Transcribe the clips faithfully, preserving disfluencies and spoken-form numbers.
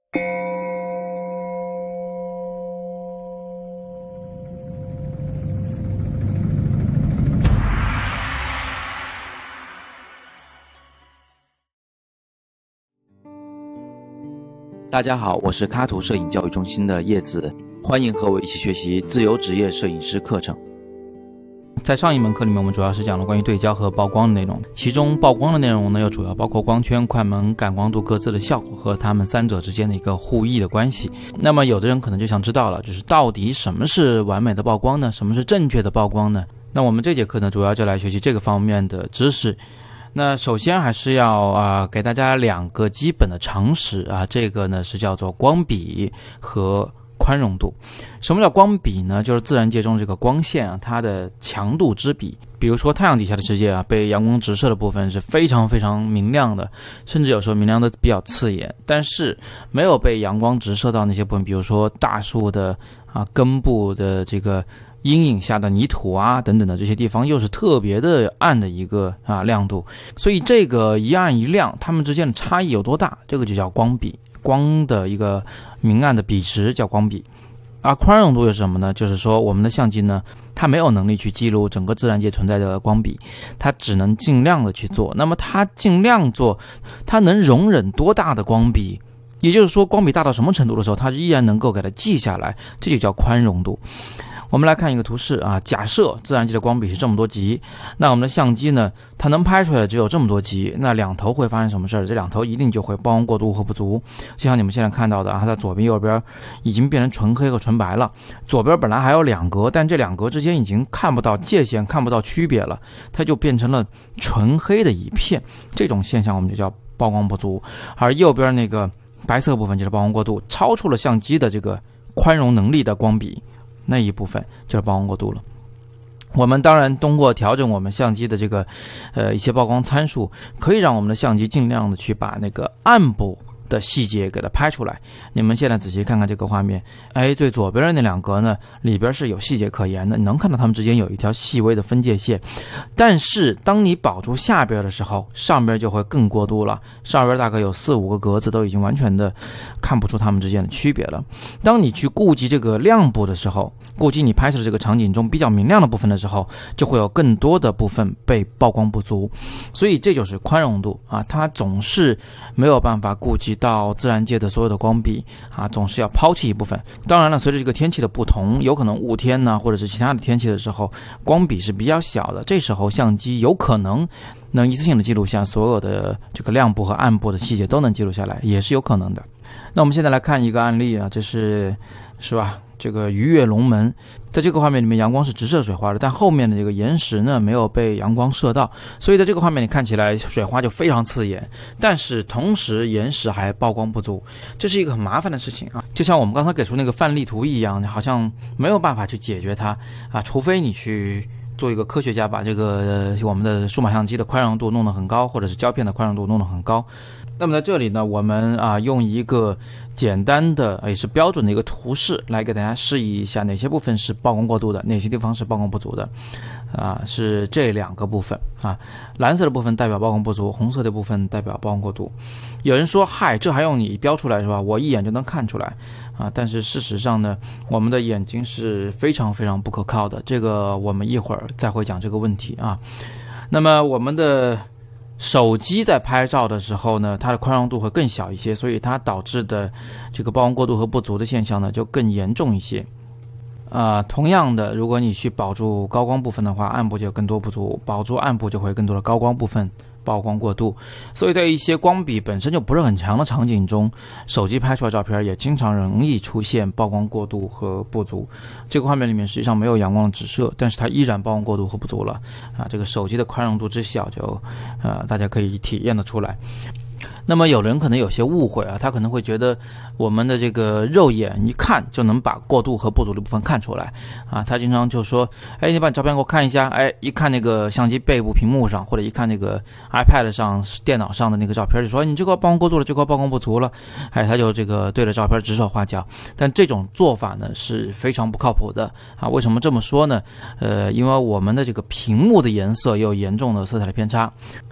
大家好，我是卡图摄影教育中心的叶子，欢迎和我一起学习自由职业摄影师课程。在上一门课里面，我们主要是讲了关于对焦和曝光的内容，其中曝光的内容呢，又主要包括光圈、快门、感光度各自的效果和它们三者之间的一个互异的关系。那么有的人可能就想知道了，就是到底什么是完美的曝光呢？什么是正确的曝光呢？那我们这节课呢，主要就来学习这个方面的知识。那首先还是要啊、呃、给大家两个基本的常识啊，这个呢是叫做光比和宽容度。什么叫光比呢？就是自然界中这个光线啊，它的强度之比。比如说太阳底下的世界啊，被阳光直射的部分是非常非常明亮的，甚至有时候明亮的比较刺眼。但是没有被阳光直射到那些部分，比如说大树的啊根部的这个阴影下的泥土啊等等的这些地方，又是特别的暗的一个啊亮度。所以这个一暗一亮，它们之间的差异有多大，这个就叫光比。光的一个明暗的比值叫光比。而宽容度是什么呢？就是说我们的相机呢，它没有能力去记录整个自然界存在的光比，它只能尽量的去做。那么它尽量做，它能容忍多大的光比？也就是说，光比大到什么程度的时候，它依然能够给它记下来，这就叫宽容度。我们来看一个图示啊，假设自然界的光比是这么多级，那我们的相机呢，它能拍出来只有这么多级，那两头会发生什么事儿？这两头一定就会曝光过度和不足。就像你们现在看到的啊，它在左边右边已经变成纯黑和纯白了，左边本来还有两格，但这两格之间已经看不到界限，看不到区别了，它就变成了纯黑的一片。这种现象我们就叫曝光不足。而右边那个白色部分就是曝光过度，超出了相机的这个宽容能力的光比，那一部分就是曝光过度了。我们当然通过调整我们相机的这个呃一些曝光参数，可以让我们的相机尽量的去把那个暗部的细节给它拍出来。你们现在仔细看看这个画面，哎，最左边的那两格呢，里边是有细节可言的，你能看到它们之间有一条细微的分界线。但是当你保住下边的时候，上边就会更过度了，上边大概有四五个格子都已经完全的看不出它们之间的区别了。当你去顾及这个亮部的时候，顾及你拍摄的这个场景中比较明亮的部分的时候，就会有更多的部分被曝光不足。所以这就是宽容度啊，它总是没有办法顾及到自然界的所有的光比啊，总是要抛弃一部分。当然了，随着这个天气的不同，有可能雾天呢，或者是其他的天气的时候，光比是比较小的，这时候相机有可能能一次性的记录下所有的这个亮部和暗部的细节都能记录下来，也是有可能的。那我们现在来看一个案例啊，这是是吧？这个鱼跃龙门，在这个画面里面，阳光是直射水花的，但后面的这个岩石呢没有被阳光射到，所以在这个画面里看起来水花就非常刺眼，但是同时岩石还曝光不足，这是一个很麻烦的事情啊。就像我们刚才给出那个范例图一样，好像没有办法去解决它啊，除非你去做一个科学家，把这个、呃、我们的数码相机的宽容度弄得很高，或者是胶片的宽容度弄得很高。那么在这里呢，我们啊用一个简单的也是标准的一个图示来给大家示意一下哪些部分是曝光过度的，哪些地方是曝光不足的。啊，是这两个部分啊，蓝色的部分代表曝光不足，红色的部分代表曝光过度。有人说，嗨，这还用你标出来是吧？我一眼就能看出来啊。但是事实上呢，我们的眼睛是非常非常不可靠的，这个我们一会儿再会讲这个问题啊。那么我们的手机在拍照的时候呢，它的宽容度会更小一些，所以它导致的这个曝光过度和不足的现象呢就更严重一些。呃，同样的，如果你去保住高光部分的话，暗部就有更多不足；保住暗部就会更多的高光部分曝光过度。所以在一些光比本身就不是很强的场景中，手机拍出来的照片也经常容易出现曝光过度和不足。这个画面里面实际上没有阳光的直射，但是它依然曝光过度和不足了啊！这个手机的宽容度之小就，呃，大家可以体验得出来。那么有人可能有些误会啊，他可能会觉得我们的这个肉眼一看就能把过度和不足的部分看出来啊。他经常就说，哎，你把照片给我看一下，哎，一看那个相机背部屏幕上，或者一看那个 iPad 上电脑上的那个照片，就说你这块曝光过度了，这块曝光不足了，哎，他就这个对着照片指手画脚。但这种做法呢是非常不靠谱的啊。为什么这么说呢？呃，因为我们的这个屏幕的颜色也有严重的色彩的偏差。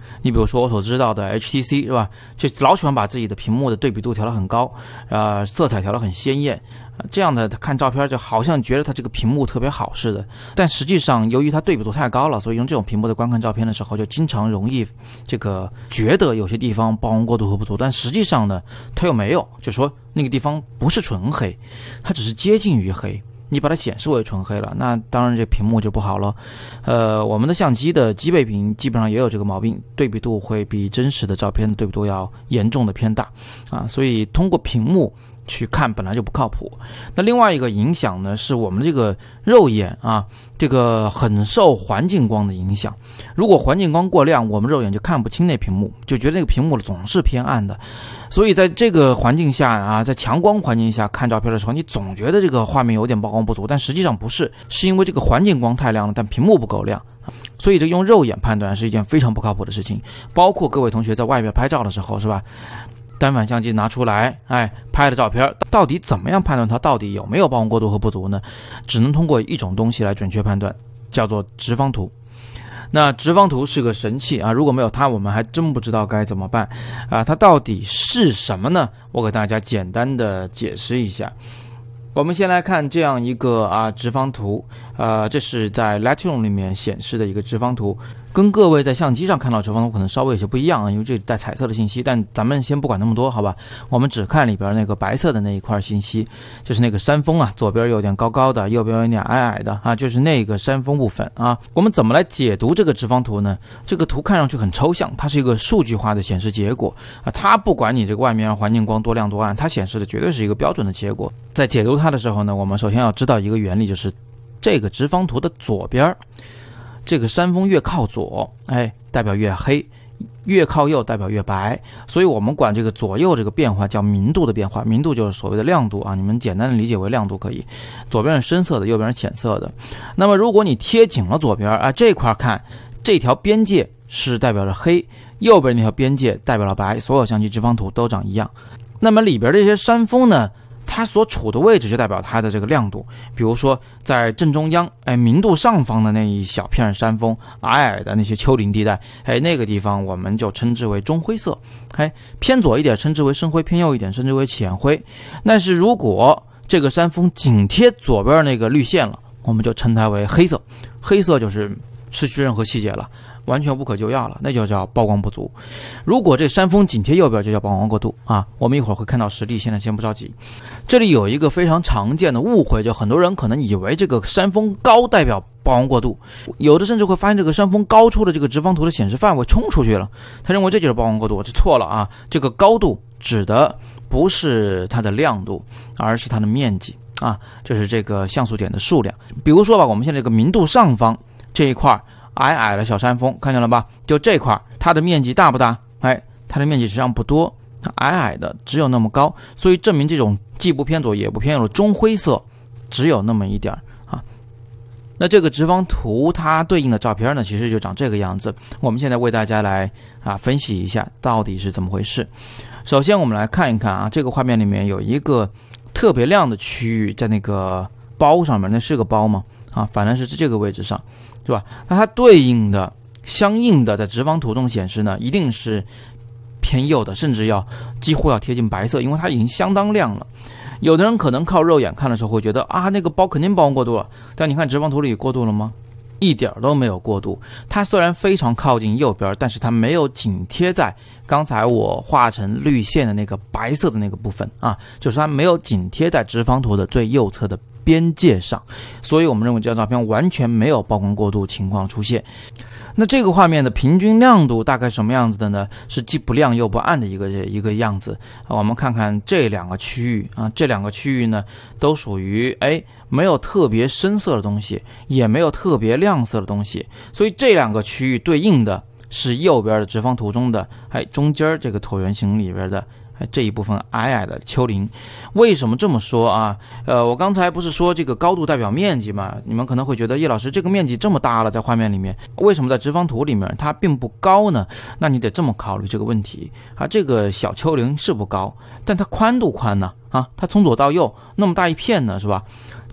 你比如说我所知道的 H T C 是吧，就老喜欢把自己的屏幕的对比度调得很高，呃，色彩调得很鲜艳。这样的看照片就好像觉得它这个屏幕特别好似的，但实际上由于它对比度太高了，所以用这种屏幕的观看照片的时候，就经常容易这个觉得有些地方曝光过度和不足，但实际上呢，它又没有，就说那个地方不是纯黑，它只是接近于黑。你把它显示为纯黑了，那当然这屏幕就不好了。呃，我们的相机的机背屏基本上也有这个毛病，对比度会比真实的照片的对比度要严重的偏大啊，所以通过屏幕去看本来就不靠谱。那另外一个影响呢，是我们这个肉眼啊，这个很受环境光的影响。如果环境光过亮，我们肉眼就看不清那屏幕，就觉得那个屏幕总是偏暗的。所以在这个环境下啊，在强光环境下看照片的时候，你总觉得这个画面有点曝光不足，但实际上不是，是因为这个环境光太亮了，但屏幕不够亮。所以这用肉眼判断是一件非常不靠谱的事情。包括各位同学在外面拍照的时候，是吧？单反相机拿出来，哎，拍的照片到底怎么样判断它到底有没有曝光过度和不足呢？只能通过一种东西来准确判断，叫做直方图。那直方图是个神器啊，如果没有它，我们还真不知道该怎么办啊。它到底是什么呢？我给大家简单的解释一下。我们先来看这样一个啊直方图，呃，这是在 Lightroom 里面显示的一个直方图，跟各位在相机上看到直方图可能稍微有些不一样啊，因为这带彩色的信息。但咱们先不管那么多，好吧？我们只看里边那个白色的那一块信息，就是那个山峰啊，左边有点高高的，右边有点矮矮的啊，就是那个山峰部分啊。我们怎么来解读这个直方图呢？这个图看上去很抽象，它是一个数据化的显示结果啊，它不管你这个外面环境光多亮多暗，它显示的绝对是一个标准的结果。在解读它的时候呢，我们首先要知道一个原理，就是这个直方图的左边，这个山峰越靠左，哎，代表越黑；越靠右代表越白。所以我们管这个左右这个变化叫明度的变化，明度就是所谓的亮度啊，你们简单的理解为亮度可以。左边是深色的，右边是浅色的。那么如果你贴紧了左边啊，这块看这条边界是代表着黑，右边那条边界代表了白，所有相机直方图都长一样。那么里边这些山峰呢，它所处的位置就代表它的这个亮度。比如说在正中央，哎，明度上方的那一小片山峰，矮矮的那些丘陵地带，哎，那个地方我们就称之为中灰色。哎，偏左一点称之为深灰，偏右一点称之为浅灰。但是如果这个山峰紧贴左边那个绿线了，我们就称它为黑色。黑色就是失去任何细节了，完全无可救药了，那就叫曝光不足。如果这山峰紧贴右边，就叫曝光过度啊。我们一会儿会看到实例，现在先不着急。这里有一个非常常见的误会，就很多人可能以为这个山峰高代表曝光过度，有的甚至会发现这个山峰高出的这个直方图的显示范围冲出去了，他认为这就是曝光过度，这错了啊。这个高度指的不是它的亮度，而是它的面积啊，就是这个像素点的数量。比如说吧，我们现在这个明度上方这一块矮矮的小山峰，看见了吧？就这块，它的面积大不大？哎，它的面积实际上不多，它矮矮的，只有那么高，所以证明这种既不偏左也不偏右的中灰色，只有那么一点啊。那这个直方图它对应的照片呢，其实就长这个样子。我们现在为大家来啊分析一下到底是怎么回事。首先我们来看一看啊，这个画面里面有一个特别亮的区域，在那个包上面，那是个包吗？啊，反正是这个位置上。是吧？那它对应的、相应的在直方图中显示呢，一定是偏右的，甚至要几乎要贴近白色，因为它已经相当亮了。有的人可能靠肉眼看的时候会觉得啊，那个包肯定曝光过度了，但你看直方图里过度了吗？一点都没有过度。它虽然非常靠近右边，但是它没有紧贴在刚才我画成绿线的那个白色的那个部分啊，就是它没有紧贴在直方图的最右侧的边界上，所以我们认为这张照片完全没有曝光过度情况出现。那这个画面的平均亮度大概什么样子的呢？是既不亮又不暗的一个一个样子。我们看看这两个区域啊，这两个区域呢都属于哎没有特别深色的东西，也没有特别亮色的东西，所以这两个区域对应的是右边的直方图中的哎中间这个椭圆形里边的这一部分矮矮的丘陵。为什么这么说啊？呃，我刚才不是说这个高度代表面积吗？你们可能会觉得叶老师这个面积这么大了，在画面里面为什么在直方图里面它并不高呢？那你得这么考虑这个问题啊。这个小丘陵是不高，但它宽度宽呢啊，它从左到右那么大一片呢，是吧？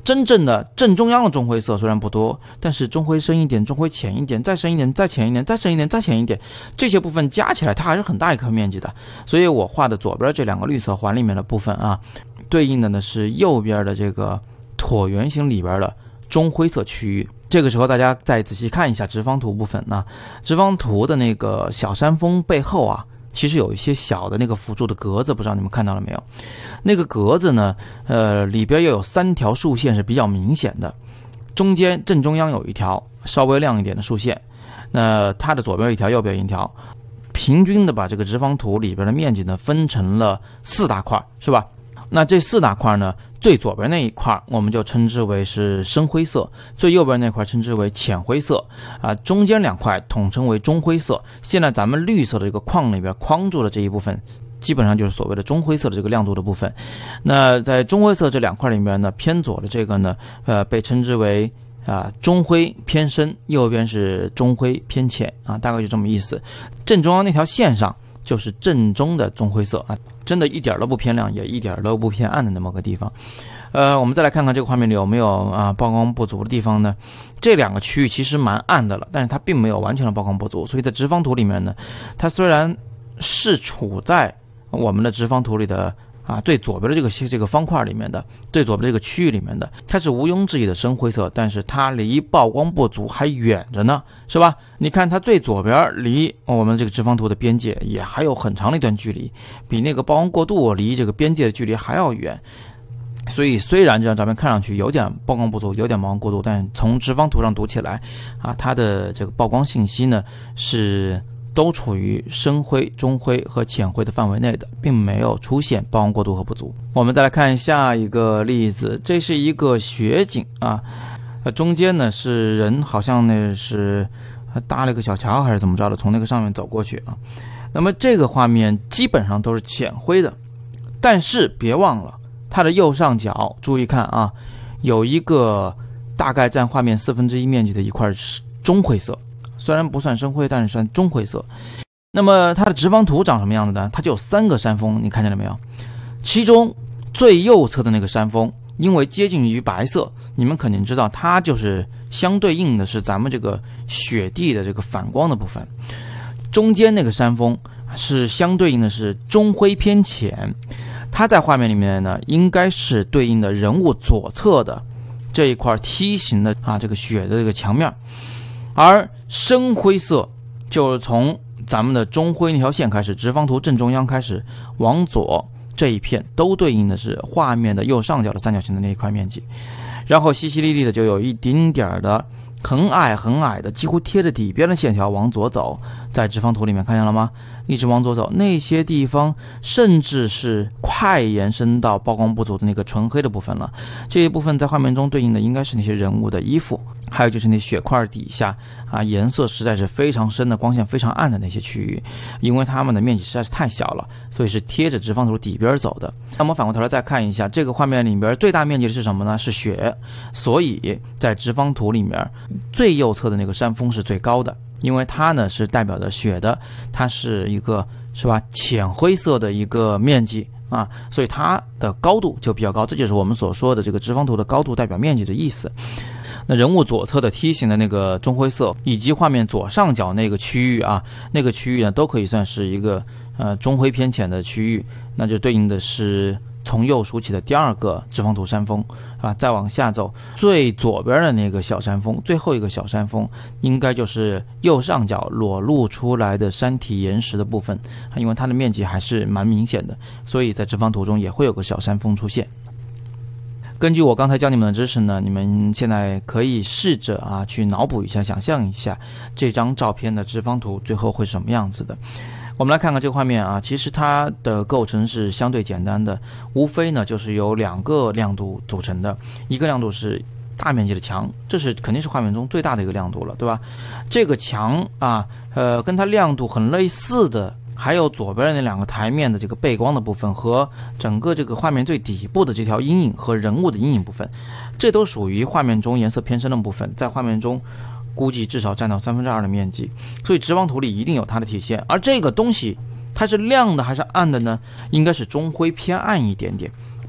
真正的正中央的中灰色虽然不多，但是中灰深一点，中灰浅一点，再深一点，再浅一点，再深一点，再浅一点，这些部分加起来它还是很大一块面积的。所以我画的左边这两个绿色环里面的部分啊，对应的呢是右边的这个椭圆形里边的中灰色区域。这个时候大家再仔细看一下直方图部分啊，直方图的那个小山峰背后啊，其实有一些小的那个辅助的格子，不知道你们看到了没有？那个格子呢，呃，里边又有三条竖线是比较明显的，中间正中央有一条稍微亮一点的竖线，那它的左边一条，右边一条，平均的把这个直方图里边的面积呢分成了四大块，是吧？那这四大块呢，最左边那一块我们就称之为是深灰色，最右边那块称之为浅灰色啊，中间两块统称为中灰色。现在咱们绿色的这个框里边框住的这一部分，基本上就是所谓的中灰色的这个亮度的部分。那在中灰色这两块里面呢，偏左的这个呢，呃，被称之为啊中灰偏深，右边是中灰偏浅啊，大概就这么意思。正中央那条线上就是正中的中灰色啊，真的一点都不偏亮，也一点都不偏暗的那么个地方。呃，我们再来看看这个画面里有没有啊曝光不足的地方呢？这两个区域其实蛮暗的了，但是它并没有完全的曝光不足，所以在直方图里面呢，它虽然是处在我们的直方图里的啊最左边的这个这个方块里面的最左边这个区域里面的，它是毋庸置疑的深灰色，但是它离曝光不足还远着呢，是吧？你看它最左边离我们这个直方图的边界也还有很长的一段距离，比那个曝光过度离这个边界的距离还要远。所以虽然这张照片看上去有点曝光不足，有点曝光过度，但从直方图上读起来啊，它的这个曝光信息呢是都处于深灰、中灰和浅灰的范围内的，并没有出现曝光过度和不足。我们再来看下一个例子，这是一个雪景啊，呃，中间呢是人，好像呢是搭了一个小桥还是怎么着的，从那个上面走过去啊。那么这个画面基本上都是浅灰的，但是别忘了它的右上角，注意看啊，有一个大概占画面四分之一面积的一块中灰色。虽然不算深灰，但是算中灰色。那么它的直方图长什么样子呢？它就有三个山峰，你看见了没有？其中最右侧的那个山峰，因为接近于白色，你们肯定知道它就是相对应的是咱们这个雪地的这个反光的部分。中间那个山峰是相对应的是中灰偏浅，它在画面里面呢，应该是对应的人物左侧的这一块梯形的啊这个雪的这个墙面。而深灰色就是从咱们的中灰那条线开始，直方图正中央开始往左这一片都对应的是画面的右上角的三角形的那一块面积，然后淅淅沥沥的就有一丁点的很矮很矮的几乎贴着底边的线条往左走，在直方图里面看见了吗？一直往左走，那些地方甚至是快延伸到曝光不足的那个纯黑的部分了。这一部分在画面中对应的应该是那些人物的衣服，还有就是那雪块底下啊颜色实在是非常深的、光线非常暗的那些区域，因为它们的面积实在是太小了，所以是贴着直方图底边走的。那么反过头来再看一下这个画面里边最大面积的是什么呢？是雪，所以在直方图里面最右侧的那个山峰是最高的。因为它呢是代表着雪的，它是一个是吧浅灰色的一个面积啊，所以它的高度就比较高，这就是我们所说的这个直方图的高度代表面积的意思。那人物左侧的梯形的那个中灰色，以及画面左上角那个区域啊，那个区域呢都可以算是一个呃中灰偏浅的区域，那就对应的是从右数起的第二个直方图山峰啊，再往下走，最左边的那个小山峰，最后一个小山峰，应该就是右上角裸露出来的山体岩石的部分，因为它的面积还是蛮明显的，所以在直方图中也会有个小山峰出现。根据我刚才教你们的知识呢，你们现在可以试着啊去脑补一下，想象一下这张照片的直方图最后会什么样子的。我们来看看这个画面啊，其实它的构成是相对简单的，无非呢就是由两个亮度组成的，一个亮度是大面积的墙，这是肯定是画面中最大的一个亮度了，对吧？这个墙啊，呃，跟它亮度很类似的，还有左边的那两个台面的这个背光的部分和整个这个画面最底部的这条阴影和人物的阴影部分，这都属于画面中颜色偏深的部分，在画面中估计至少占到三分之二的面积，所以直方图里一定有它的体现。而这个东西它是亮的还是暗的呢？应该是中灰偏暗一点点，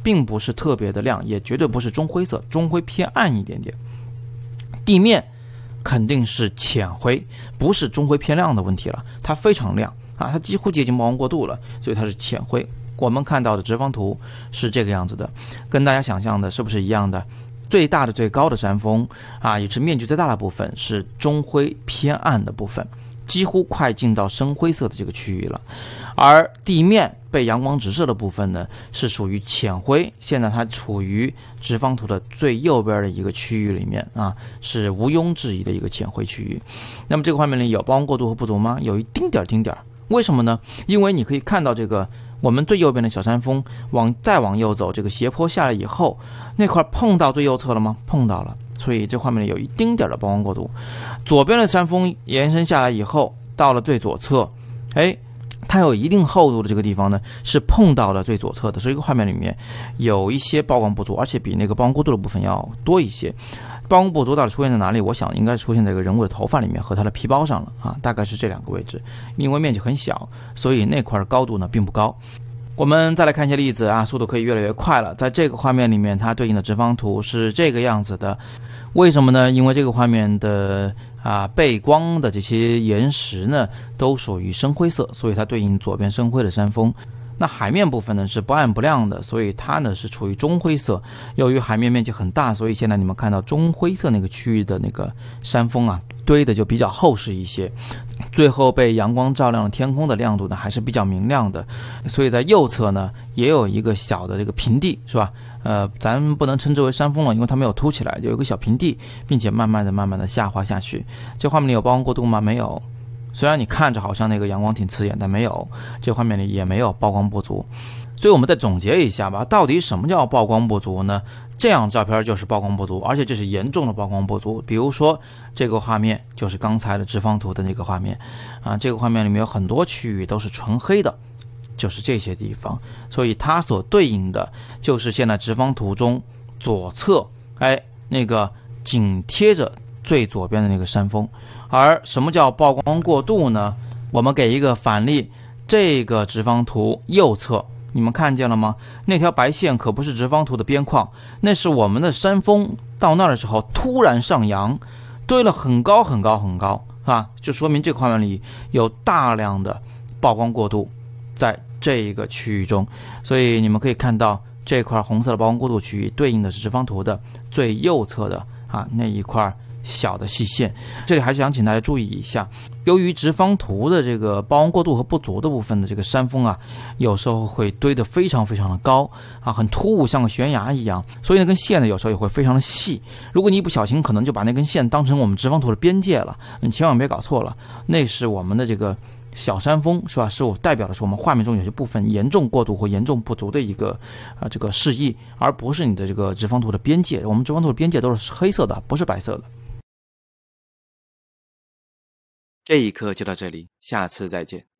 并不是特别的亮，也绝对不是中灰色，中灰偏暗一点点。地面肯定是浅灰，不是中灰偏亮的问题了，它非常亮啊，它几乎接近曝光过度了，所以它是浅灰。我们看到的直方图是这个样子的，跟大家想象的是不是一样的？最大的最高的山峰啊，也是面积最大的部分是中灰偏暗的部分，几乎快进到深灰色的这个区域了。而地面被阳光直射的部分呢，是属于浅灰，现在它处于直方图的最右边的一个区域里面啊，是毋庸置疑的一个浅灰区域。那么这个画面里有曝光过度和不足吗？有一丁点丁点。为什么呢？因为你可以看到这个我们最右边的小山峰往再往右走，这个斜坡下来以后，那块碰到最右侧了吗？碰到了，所以这画面里有一丁点的曝光过度。左边的山峰延伸下来以后，到了最左侧，哎，它有一定厚度的这个地方呢，是碰到了最左侧的，所以这个画面里面有一些曝光不足，而且比那个曝光过度的部分要多一些。曝光不足到底出现在哪里？我想应该出现在一个人物的头发里面和他的皮包上了啊，大概是这两个位置。因为面积很小，所以那块高度呢并不高。我们再来看一些例子啊，速度可以越来越快了。在这个画面里面，它对应的直方图是这个样子的。为什么呢？因为这个画面的啊背光的这些岩石呢，都属于深灰色，所以它对应左边深灰的山峰。那海面部分呢是不暗不亮的，所以它呢是处于中灰色。由于海面面积很大，所以现在你们看到中灰色那个区域的那个山峰啊，堆的就比较厚实一些。最后被阳光照亮的天空的亮度呢还是比较明亮的，所以在右侧呢也有一个小的这个平地，是吧？呃，咱不能称之为山峰了，因为它没有凸起来，有一个小平地，并且慢慢的、慢慢的下滑下去。这画面里有曝光过度吗？没有。虽然你看着好像那个阳光挺刺眼，但没有，这画面里也没有曝光不足。所以我们再总结一下吧，到底什么叫曝光不足呢？这样照片就是曝光不足，而且这是严重的曝光不足。比如说这个画面就是刚才的直方图的那个画面啊，这个画面里面有很多区域都是纯黑的，就是这些地方，所以它所对应的就是现在直方图中左侧，哎，那个紧贴着最左边的那个山峰。而什么叫曝光过度呢？我们给一个反例，这个直方图右侧，你们看见了吗？那条白线可不是直方图的边框，那是我们的山峰到那儿的时候突然上扬，堆了很高很高很高啊，就说明这个画面里有大量的曝光过度在这一个区域中。所以你们可以看到这块红色的曝光过度区域对应的是直方图的最右侧的啊那一块小的细线。这里还是想请大家注意一下，由于直方图的这个曝光过度和不足的部分的这个山峰啊，有时候会堆得非常非常的高啊，很突兀，像个悬崖一样，所以那根线呢有时候也会非常的细。如果你一不小心可能就把那根线当成我们直方图的边界了，你千万别搞错了，那是我们的这个小山峰，是吧？是我代表的是我们画面中有些部分严重过度或严重不足的一个啊、呃、这个示意，而不是你的这个直方图的边界。我们直方图的边界都是黑色的，不是白色的。 这一课就到这里，下次再见。